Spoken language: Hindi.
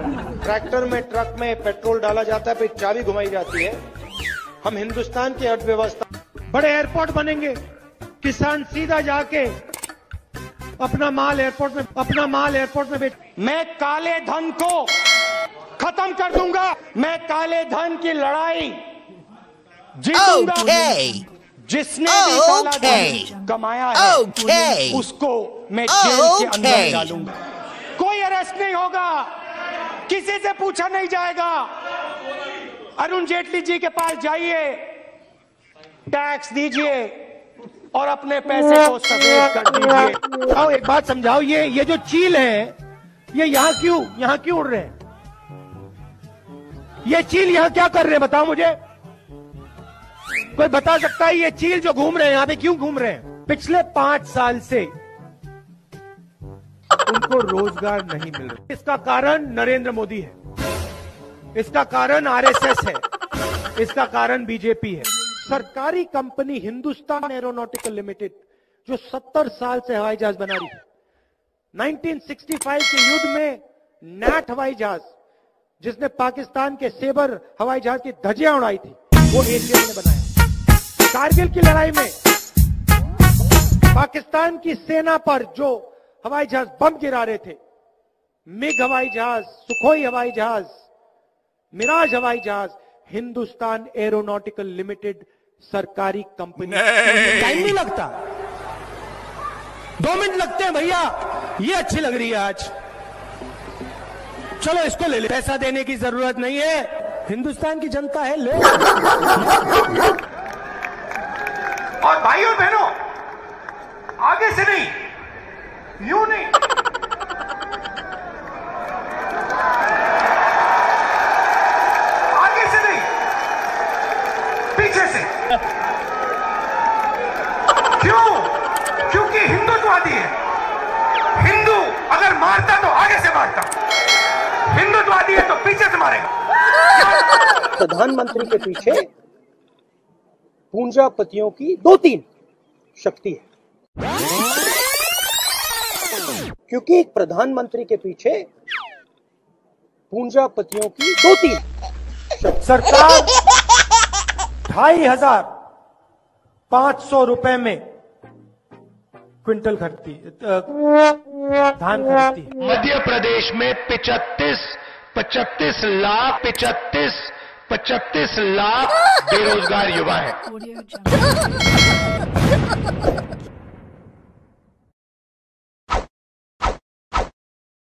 ट्रैक्टर में, ट्रक में पेट्रोल डाला जाता है, फिर चाबी घुमाई जाती है। हम हिंदुस्तान की अर्थव्यवस्था, बड़े एयरपोर्ट बनेंगे, किसान सीधा जाके अपना माल एयरपोर्ट में बेच। मैं काले धन को खत्म कर दूंगा। मैं काले धन की लड़ाई जीतूंगा। जिसने भी काला धन कमाया है उसको मैं जेल के अंदर डालूंगा। कोई अरेस्ट नहीं होगा, किसी से पूछा नहीं जाएगा। अरुण जेटली जी के पास जाइए, टैक्स दीजिए और अपने पैसे को सफेद कर दीजिए। आओ एक बात समझाओ, ये जो चील है ये यहाँ क्यों उड़ रहे हैं? ये चील यहाँ क्या कर रहे हैं बताओ मुझे। कोई बता सकता है ये चील जो घूम रहे हैं यहाँ पे क्यों घूम रहे हैं? पिछले 5 साल से उनको रोजगार नहीं मिल रहा। इसका कारण नरेंद्र मोदी है, इसका कारण आरएसएस है, इसका कारण बीजेपी है। सरकारी कंपनी हिंदुस्तान एरोनॉटिकल लिमिटेड जो 70 साल से हवाई जहाज बना रही है, 1965 के युद्ध में नैट हवाई जहाज जिसने पाकिस्तान के सेबर हवाई जहाज की धज्जियां उड़ाई थी, वो एशिया ने बनाया। कारगिल की लड़ाई में पाकिस्तान की सेना पर जो हवाई जहाज बम गिरा रहे थे, मिग हवाई जहाज, सुखोई हवाई जहाज, मिराज हवाई जहाज, हिंदुस्तान एरोनॉटिकल लिमिटेड सरकारी कंपनी। टाइम नहीं लगता, 2 मिनट लगते हैं भैया। ये अच्छी लग रही है आज, चलो इसको ले ले। पैसा देने की जरूरत नहीं है, हिंदुस्तान की जनता है, ले। और भाइयों और बहनों, आगे से नहीं, यूं नहीं, आगे से नहीं, पीछे से। क्यों? क्योंकि हिंदुत्ववादी है। हिंदू अगर मारता तो आगे से मारता, हिंदुत्ववादी है तो पीछे से मारेगा। प्रधानमंत्री के पीछे पूंजीपतियों की 2-3 शक्ति है, क्योंकि एक प्रधानमंत्री के पीछे पूंजीपतियों की 2-3 शक्ति। सरकार 2,500 रुपए में क्विंटल खरीदती, धान खरीदती है। मध्य प्रदेश में 35 लाख बेरोजगार युवा हैं।